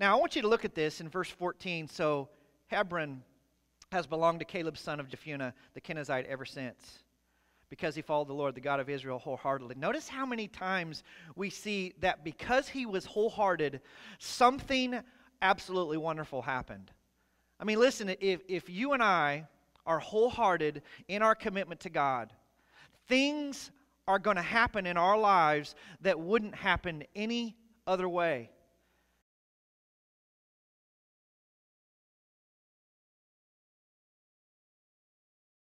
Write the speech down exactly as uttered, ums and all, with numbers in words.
Now, I want you to look at this in verse fourteen. So, Hebron has belonged to Caleb, son of Jephunneh, the Kenizzite, ever since, because he followed the Lord, the God of Israel, wholeheartedly. Notice how many times we see that because he was wholehearted, something absolutely wonderful happened. I mean, listen, if, if you and I are wholehearted in our commitment to God, things are going to happen in our lives that wouldn't happen any other way.